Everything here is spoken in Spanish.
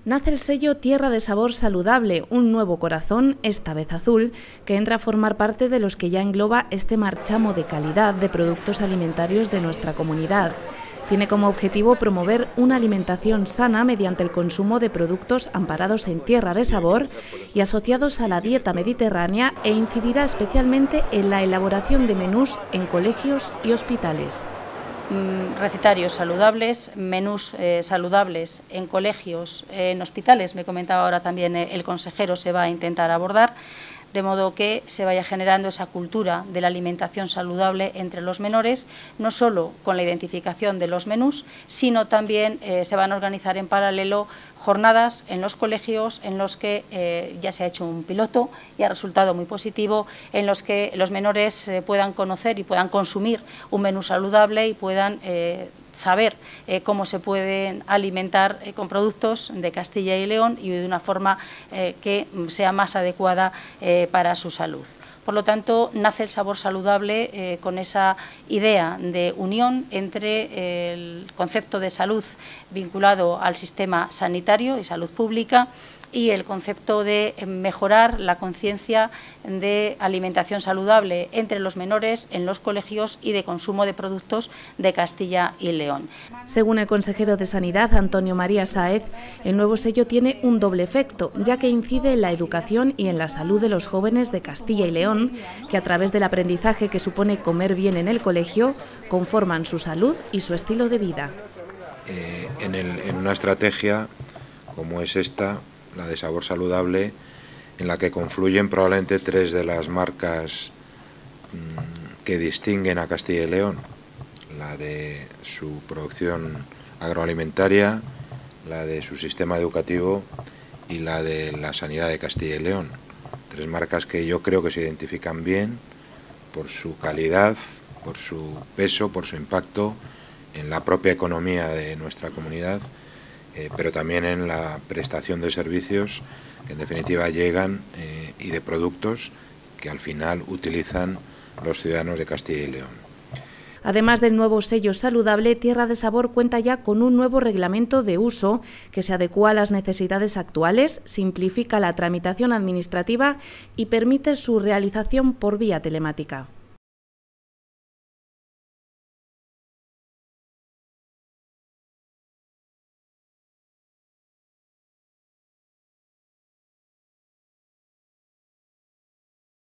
Nace el sello Tierra de Sabor Saludable, un nuevo corazón, esta vez azul, que entra a formar parte de los que ya engloba este marchamo de calidad de productos alimentarios de nuestra comunidad. Tiene como objetivo promover una alimentación sana mediante el consumo de productos amparados en tierra de sabor y asociados a la dieta mediterránea, e incidirá especialmente en la elaboración de menús en colegios y hospitales. Recetarios saludables, menús saludables en colegios, en hospitales, me comentaba ahora también el consejero, se va a intentar abordar, de modo que se vaya generando esa cultura de la alimentación saludable entre los menores, no solo con la identificación de los menús, sino también se van a organizar en paralelo jornadas en los colegios en los que ya se ha hecho un piloto y ha resultado muy positivo, en los que los menores puedan conocer y puedan consumir un menú saludable y puedan saber cómo se pueden alimentar con productos de Castilla y León y de una forma que sea más adecuada para su salud. Por lo tanto, nace el sabor saludable con esa idea de unión entre el concepto de salud vinculado al sistema sanitario y salud pública y el concepto de mejorar la conciencia de alimentación saludable entre los menores en los colegios y de consumo de productos de Castilla y León. Según el consejero de Sanidad, Antonio María Sáez, el nuevo sello tiene un doble efecto, ya que incide en la educación y en la salud de los jóvenes de Castilla y León, que a través del aprendizaje que supone comer bien en el colegio, conforman su salud y su estilo de vida. En una estrategia como es esta, la de sabor saludable, en la que confluyen probablemente tres de las marcas que distinguen a Castilla y León: la de su producción agroalimentaria, la de su sistema educativo y la de la sanidad de Castilla y León. Tres marcas que yo creo que se identifican bien por su calidad, por su peso, por su impacto en la propia economía de nuestra comunidad, pero también en la prestación de servicios que en definitiva llegan y de productos que al final utilizan los ciudadanos de Castilla y León. Además del nuevo sello saludable, Tierra de Sabor cuenta ya con un nuevo reglamento de uso que se adecúa a las necesidades actuales, simplifica la tramitación administrativa y permite su realización por vía telemática.